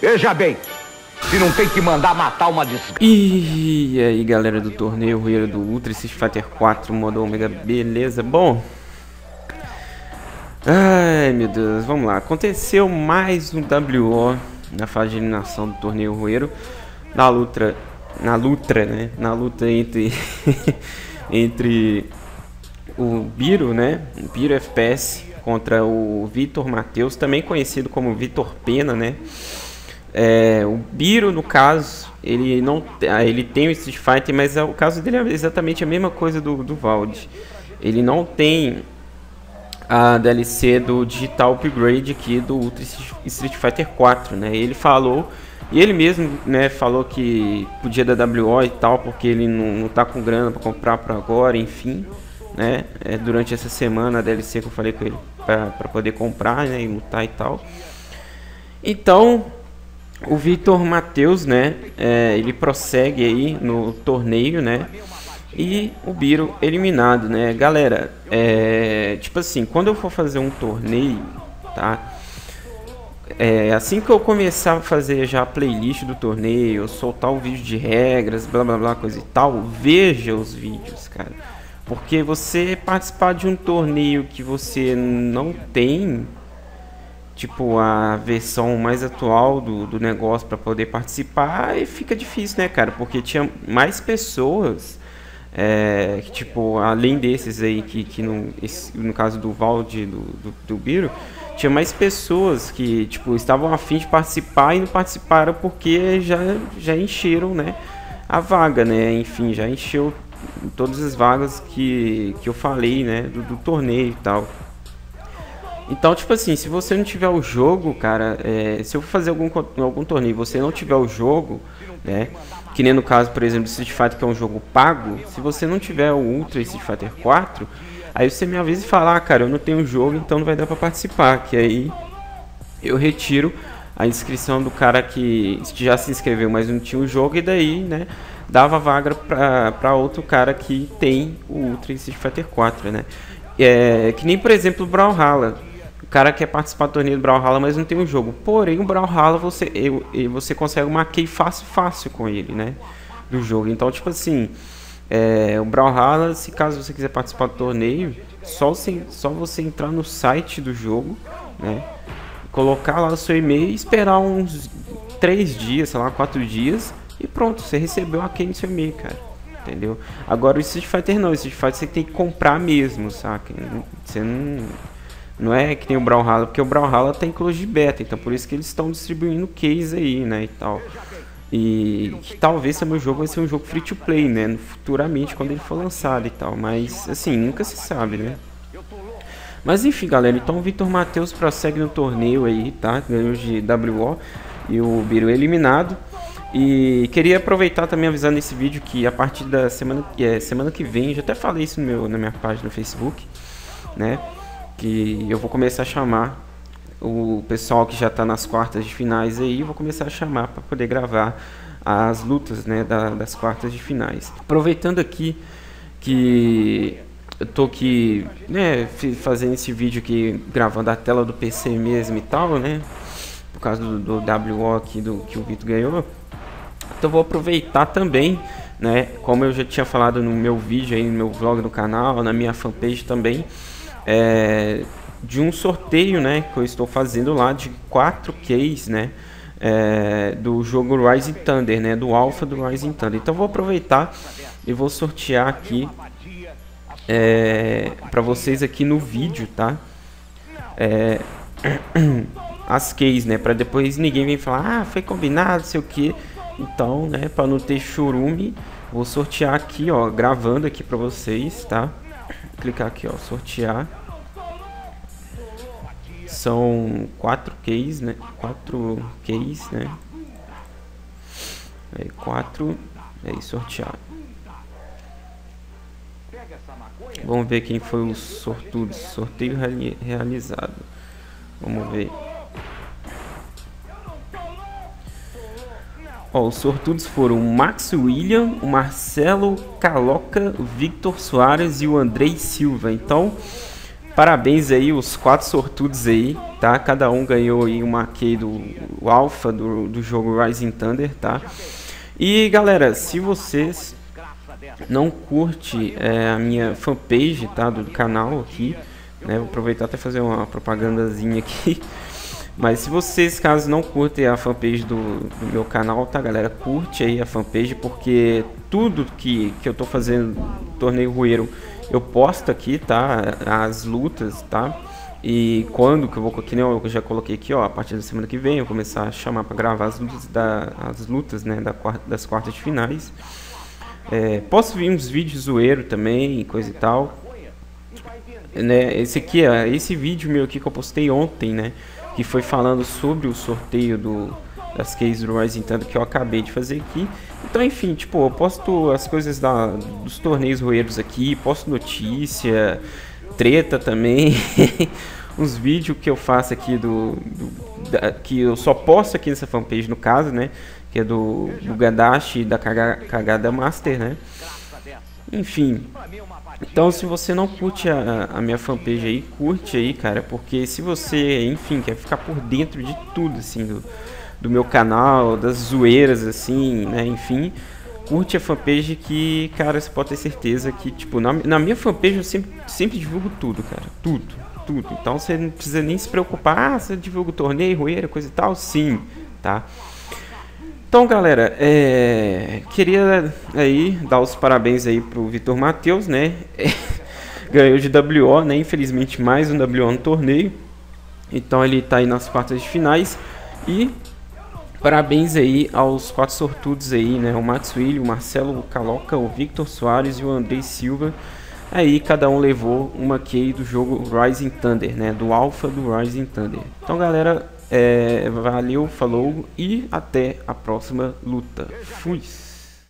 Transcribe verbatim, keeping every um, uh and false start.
Veja bem, se não tem que mandar matar uma desgraça. E aí, galera do torneio Rueiro do Ultra Street Fighter quatro modo Ômega, beleza? Bom, ai meu Deus, vamos lá. Aconteceu mais um W O na fase de eliminação do torneio Rueiro, na luta, na luta, né? Na luta entre entre o Biro, né? Biro F P S contra o Vitor Matheus, também conhecido como Vitor Pena, né? É, o Biro, no caso, ele não ele tem o Street Fighter, mas o caso dele é exatamente a mesma coisa do, do Valde. Ele não tem a D L C do Digital Upgrade aqui do Ultra Street Fighter quatro, né? Ele falou, e ele mesmo, né, falou que podia dar W O e tal, porque ele não, não tá com grana para comprar para agora, enfim, né? É, durante essa semana a D L C que eu falei com ele para poder comprar, né, e lutar e tal. Então o Vitor Matheus, né, é, ele prossegue aí no torneio, né, e o Biro eliminado, né, galera, é, tipo assim, quando eu for fazer um torneio, tá, é, assim que eu começar a fazer já a playlist do torneio, soltar o vídeo de regras, blá blá blá, coisa e tal, veja os vídeos, cara, porque você participar de um torneio que você não tem tipo a versão mais atual do, do negócio para poder participar, e fica difícil, né, cara, porque tinha mais pessoas, é, que, tipo, além desses aí que, que no, esse, no caso do Valde, do, do, do Biro, tinha mais pessoas que, tipo, estavam a fim de participar e não participaram porque já, já encheram, né, a vaga, né, enfim, já encheu todas as vagas que, que eu falei, né, do, do torneio e tal. Então, tipo assim, se você não tiver o jogo, cara, é, se eu for fazer algum, algum torneio e você não tiver o jogo, né, que nem no caso, por exemplo, do Street Fighter, que é um jogo pago, se você não tiver o Ultra Street Fighter quatro, aí você me avisa e fala, ah, cara, eu não tenho o jogo, então não vai dar pra participar, que aí eu retiro a inscrição do cara que já se inscreveu, mas não tinha o jogo, e daí, né, dava vaga pra, pra outro cara que tem o Ultra Street Fighter quatro, né. É, que nem, por exemplo, o Brawlhalla. O cara quer participar do torneio do Brawlhalla, mas não tem um jogo. Porém, o Brawlhalla você, eu, eu, você consegue uma key fácil, fácil com ele, né? Do jogo. Então, tipo assim, é, o Brawlhalla, se caso você quiser participar do torneio, só você, só você entrar no site do jogo, né? Colocar lá o seu e-mail e esperar uns três dias, sei lá, quatro dias, e pronto, você recebeu a key no seu e-mail, cara. Entendeu? Agora o Street Fighter não, o Street Fighter você tem que comprar mesmo, saca? Você não... Não é que tem o Brawlhalla, porque o Brawlhalla tem close beta, então por isso que eles estão distribuindo case aí, né, e tal. E que talvez esse meu jogo vai ser um jogo free to play, né, futuramente quando ele for lançado e tal, mas assim, nunca se sabe, né. Mas enfim, galera, então o Vitor Matheus prossegue no torneio aí, tá, ganhou de W O e o Biro eliminado. E queria aproveitar também avisando nesse vídeo que a partir da semana, é, semana que vem, já até falei isso no meu, na minha página no Facebook, né, que eu vou começar a chamar o pessoal que já está nas quartas de finais aí, vou começar a chamar para poder gravar as lutas, né, da, das quartas de finais. Aproveitando aqui que eu tô aqui, né, fazendo esse vídeo aqui, gravando a tela do P C mesmo e tal, né, por causa do, do W O aqui do, que o Vitor ganhou, então vou aproveitar também, né, como eu já tinha falado no meu vídeo aí, no meu vlog no canal, na minha fanpage também, É, de um sorteio, né, que eu estou fazendo lá de quatro keys, né, é, do jogo Rising Thunder, né, do alpha do Rising Thunder. Então vou aproveitar e vou sortear aqui é, para vocês aqui no vídeo, tá? É, as keys, né, para depois ninguém vem falar, ah, foi combinado, sei o que. Então, né, para não ter churume, vou sortear aqui, ó, gravando aqui para vocês, tá? Clicar aqui, ó, sortear. São quatro keys, né? Quatro keys, né? Aí, quatro. Aí, sortear. Vamos ver quem foi o sortudo. Sorteio reali realizado. Vamos ver. Ó, os sortudos foram o Max William, o Marcelo Caloca, o Victor Soares e o Andrei Silva. Então, parabéns aí os quatro sortudos aí, tá? Cada um ganhou aí uma key do o Alpha do, do jogo Rising Thunder, tá? E galera, se vocês não curte é, a minha fanpage, tá? Do canal aqui, né? Vou aproveitar até fazer uma propagandazinha aqui. Mas se vocês, caso não curtem a fanpage do, do meu canal, tá galera, curte aí a fanpage, porque tudo que, que eu tô fazendo no Torneio Rueiro eu posto aqui, tá, as lutas, tá, e quando que eu vou, que nem eu já coloquei aqui, ó, a partir da semana que vem eu vou começar a chamar para gravar as lutas, da, as lutas, né, da quarta, das quartas de finais. É, posso vir uns vídeos zoeiro também, coisa e tal, né, esse aqui, ó, esse vídeo meu aqui que eu postei ontem, né, que foi falando sobre o sorteio do, das keys do Rising Thunder que eu acabei de fazer aqui. Então, enfim, tipo, eu posto as coisas da, dos torneios roeiros aqui, posto notícia, treta também, uns vídeos que eu faço aqui do, do da, que eu só posto aqui nessa fanpage no caso, né, que é do, do Gadashi da Cagada Master, né. Enfim, então se você não curte a, a minha fanpage aí, curte aí, cara, porque se você, enfim, quer ficar por dentro de tudo, assim, do, do meu canal, das zoeiras, assim, né, enfim, curte a fanpage que, cara, você pode ter certeza que, tipo, na, na minha fanpage eu sempre, sempre divulgo tudo, cara, tudo, tudo, então você não precisa nem se preocupar, ah, você divulga o torneio, roeira, coisa e tal, sim, tá? Então, galera, é, queria aí dar os parabéns aí pro Vitor Matheus, né? Ganhou de W O, né? Infelizmente mais um W O no torneio. Então ele tá aí nas quartas de finais. E parabéns aí aos quatro sortudos aí, né? O Max Willi, o Marcelo Caloca, o Victor Soares e o Andrei Silva. Aí cada um levou uma key do jogo Rising Thunder, né? Do Alpha do Rising Thunder. Então, galera, É, valeu, falou e até a próxima luta. Fui!